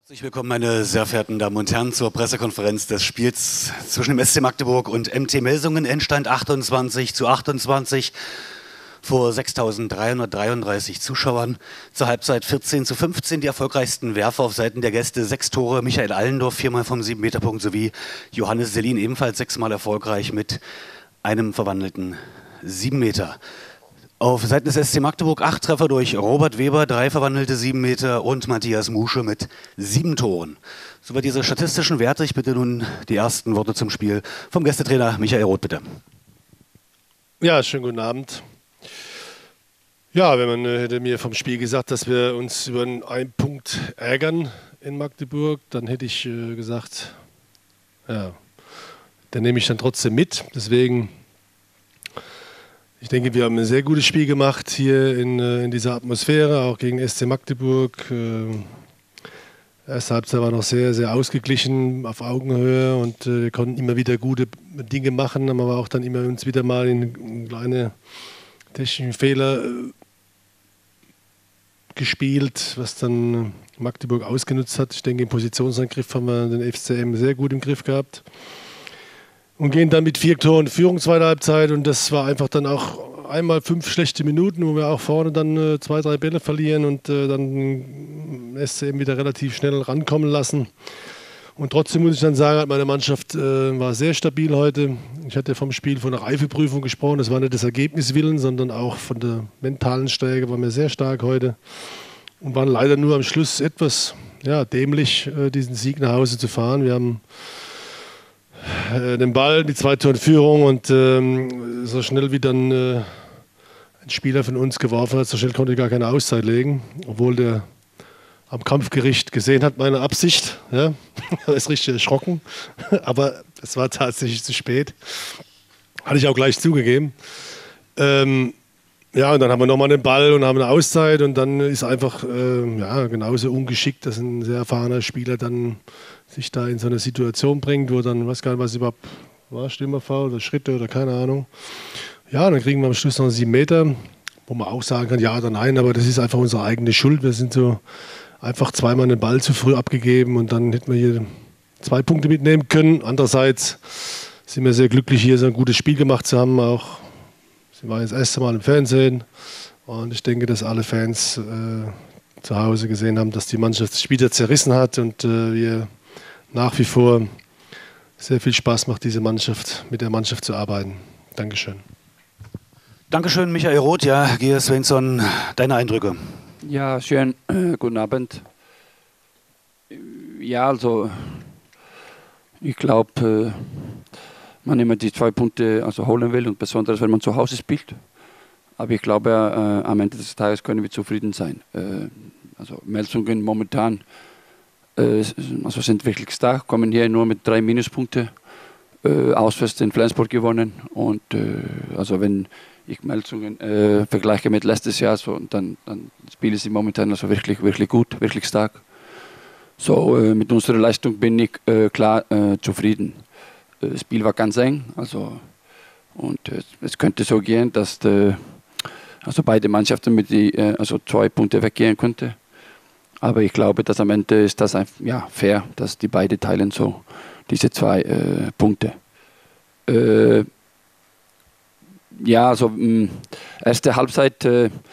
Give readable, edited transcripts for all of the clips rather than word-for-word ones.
Herzlich willkommen, meine sehr verehrten Damen und Herren, zur Pressekonferenz des Spiels zwischen dem SC Magdeburg und MT Melsungen. Endstand 28:28 vor 6.333 Zuschauern. Zur Halbzeit 14:15. Die erfolgreichsten Werfer auf Seiten der Gäste: 6 Tore. Michael Allendorf 4-mal vom 7-Meter-Punkt sowie Johannes Selin ebenfalls 6-mal erfolgreich mit einem verwandelten 7 Meter. Auf Seiten des SC Magdeburg 8 Treffer durch Robert Weber, 3 verwandelte 7 Meter und Matthias Musche mit 7 Toren. Soweit diese statistischen Werte. Ich bitte nun die ersten Worte zum Spiel vom Gästetrainer Michael Roth, bitte. Ja, schönen guten Abend. Ja, wenn man hätte mir vom Spiel gesagt, dass wir uns über einen Punkt ärgern in Magdeburg, dann hätte ich gesagt, ja, dann nehme ich dann trotzdem mit. Deswegen, ich denke, wir haben ein sehr gutes Spiel gemacht hier in dieser Atmosphäre, auch gegen SC Magdeburg. Erste Halbzeit war noch sehr, sehr ausgeglichen, auf Augenhöhe, und wir konnten immer wieder gute Dinge machen, haben aber auch dann immer uns wieder mal in kleine technische Fehler gespielt, was dann Magdeburg ausgenutzt hat. Ich denke, im Positionsangriff haben wir den FCM sehr gut im Griff gehabt. Und gehen dann mit 4 Toren in Führung zweite Halbzeit, und das war einfach dann auch einmal 5 schlechte Minuten, wo wir auch vorne dann 2, 3 Bälle verlieren und dann SCM wieder relativ schnell rankommen lassen. Und trotzdem muss ich dann sagen, meine Mannschaft war sehr stabil heute. Ich hatte vom Spiel von einer Reifeprüfung gesprochen. Das war nicht das Ergebnis willen, sondern auch von der mentalen Stärke waren wir sehr stark heute und waren leider nur am Schluss etwas dämlich, diesen Sieg nach Hause zu fahren. Wir haben den Ball, die 2 Tore in Führung, und so schnell wie dann ein Spieler von uns geworfen hat, so schnell konnte ich gar keine Auszeit legen, obwohl der am Kampfgericht gesehen hat meine Absicht. Ja. Er ist richtig erschrocken, aber es war tatsächlich zu spät. Hatte ich auch gleich zugegeben. Ja, und dann haben wir nochmal den Ball und haben eine Auszeit, und dann ist einfach genauso ungeschickt, dass ein sehr erfahrener Spieler dann sich da in so eine Situation bringt, wo dann, weiß gar nicht, was überhaupt war, Stürmerfoul oder Schritte oder keine Ahnung. Ja, dann kriegen wir am Schluss noch 7 Meter, wo man auch sagen kann, ja oder nein, aber das ist einfach unsere eigene Schuld. Wir sind so einfach zweimal den Ball zu früh abgegeben, und dann hätten wir hier 2 Punkte mitnehmen können. Andererseits sind wir sehr glücklich, hier so ein gutes Spiel gemacht zu haben. Auch, sie waren das erste Mal im Fernsehen, und ich denke, dass alle Fans zu Hause gesehen haben, dass die Mannschaft das Spiel zerrissen hat, und wir nach wie vor sehr viel Spaß macht, mit der Mannschaft zu arbeiten. Dankeschön. Dankeschön, Michael Roth. Ja, Geir Svensson, deine Eindrücke. Ja, schön. Guten Abend. Ja, also ich glaube, man immer die 2 Punkte holen will, und besonders, wenn man zu Hause spielt. Aber ich glaube, am Ende des Tages können wir zufrieden sein. Melsungen momentan sind wirklich stark, kommen hier nur mit 3 Minuspunkte. Auswärts in Flensburg gewonnen, und wenn ich Melsungen vergleiche mit letztes Jahr, dann spielen sie momentan wirklich, wirklich gut, wirklich stark. So, mit unserer Leistung bin ich klar zufrieden. Das Spiel war ganz eng, und es könnte so gehen, dass beide Mannschaften mit 2 Punkte weggehen könnten. Aber ich glaube, dass am Ende ist das fair, dass die beide teilen so diese 2 Punkte. Erste Halbzeit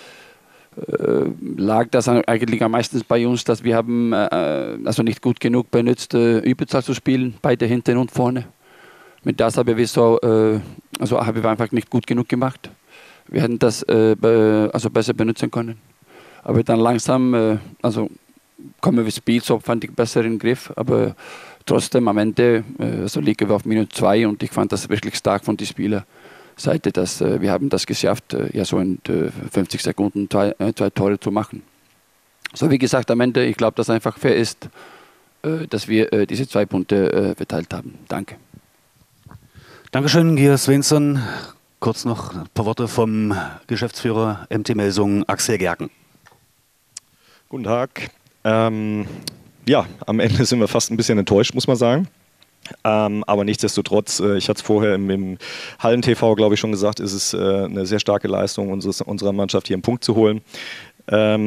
lag das eigentlich am meisten bei uns, dass wir haben nicht gut genug benutzt, Überzahl zu spielen, beide hinten und vorne. Mit das haben wir haben wir einfach nicht gut genug gemacht. Wir hätten das besser benutzen können. Aber dann langsam, kommen wir ins Spiel, so fand ich besser in den Griff. Aber trotzdem am Ende liegen wir auf -2, und ich fand das wirklich stark von den Spielerseite, dass wir haben das geschafft, in 50 Sekunden 2 Tore zu machen. So wie gesagt, am Ende, ich glaube, dass einfach fair ist, dass wir diese 2 Punkte verteilt haben. Danke. Dankeschön, Geir Svensson. Kurz noch ein paar Worte vom Geschäftsführer MT Melsungen, Axel Gerken. Guten Tag. Am Ende sind wir fast ein bisschen enttäuscht, muss man sagen. Aber nichtsdestotrotz, ich hatte es vorher im Hallen-TV, glaube ich, schon gesagt, ist es eine sehr starke Leistung unserer Mannschaft, hier einen Punkt zu holen.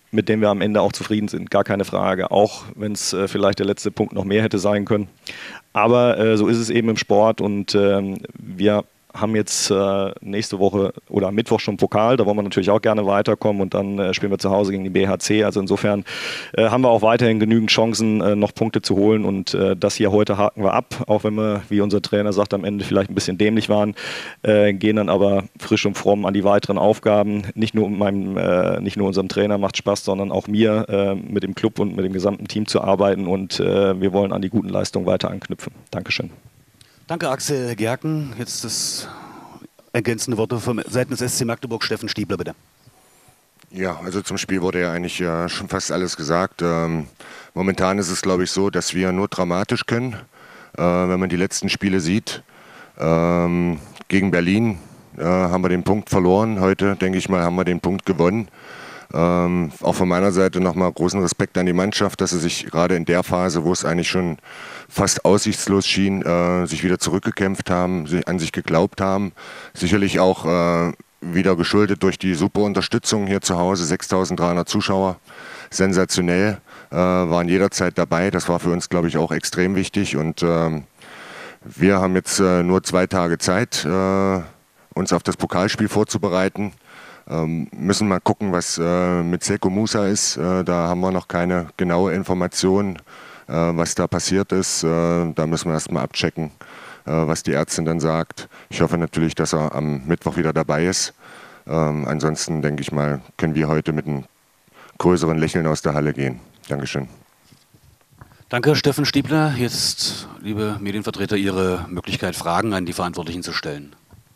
mit dem wir am Ende auch zufrieden sind, gar keine Frage, auch wenn es vielleicht der letzte Punkt noch mehr hätte sein können. Aber so ist es eben im Sport und wir haben jetzt nächste Woche oder am Mittwoch schon Pokal, da wollen wir natürlich auch gerne weiterkommen und dann spielen wir zu Hause gegen die BHC. Also insofern haben wir auch weiterhin genügend Chancen, noch Punkte zu holen und das hier heute haken wir ab, auch wenn wir, wie unser Trainer sagt, am Ende vielleicht ein bisschen dämlich waren, gehen dann aber frisch und fromm an die weiteren Aufgaben. Nicht nur unserem Trainer macht Spaß, sondern auch mir mit dem Club und mit dem gesamten Team zu arbeiten und wir wollen an die guten Leistungen weiter anknüpfen. Dankeschön. Danke, Axel Gerken. Jetzt das ergänzende Worte vom seitens des SC Magdeburg. Steffen Stiebler, bitte. Ja, also zum Spiel wurde ja eigentlich schon fast alles gesagt. Momentan ist es, glaube ich, so, dass wir nur dramatisch können, wenn man die letzten Spiele sieht. Gegen Berlin haben wir den Punkt verloren. Heute, denke ich mal, haben wir den Punkt gewonnen. Auch von meiner Seite nochmal großen Respekt an die Mannschaft, dass sie sich gerade in der Phase, wo es eigentlich schon fast aussichtslos schien, sich wieder zurückgekämpft haben, an sich geglaubt haben. Sicherlich auch wieder geschuldet durch die super Unterstützung hier zu Hause, 6.300 Zuschauer, sensationell, waren jederzeit dabei. Das war für uns, glaube ich, auch extrem wichtig und wir haben jetzt nur 2 Tage Zeit, uns auf das Pokalspiel vorzubereiten. Müssen mal gucken, was mit Seko Musa ist. Da haben wir noch keine genaue Information, was da passiert ist. Da müssen wir erstmal abchecken, was die Ärztin dann sagt. Ich hoffe natürlich, dass er am Mittwoch wieder dabei ist. Ansonsten, denke ich mal, können wir heute mit einem größeren Lächeln aus der Halle gehen. Dankeschön. Danke, Steffen Stiebler. Jetzt, liebe Medienvertreter, Ihre Möglichkeit, Fragen an die Verantwortlichen zu stellen.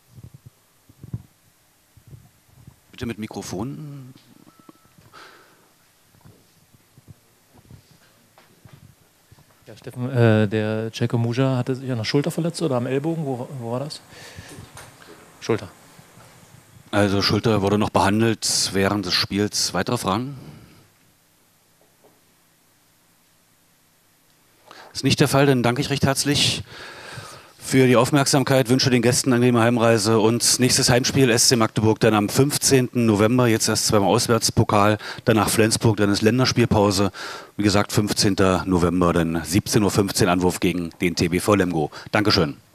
Bitte mit Mikrofon. Ja, Steffen, der Seko Musa hatte sich an der Schulter verletzt oder am Ellbogen? Wo war das? Schulter. Also Schulter wurde noch behandelt während des Spiels. Weitere Fragen? Ist nicht der Fall, dann danke ich recht herzlich für die Aufmerksamkeit, wünsche den Gästen eine angenehme Heimreise und nächstes Heimspiel SC Magdeburg dann am 15. November, jetzt erst zweimal Auswärtspokal, danach Flensburg, dann ist Länderspielpause. Wie gesagt, 15. November, dann 17:15 Uhr Anwurf gegen den TBV Lemgo. Dankeschön.